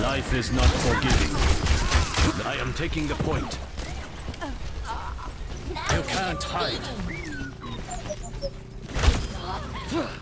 Life is not forgiving. I am taking the point. You can't hide.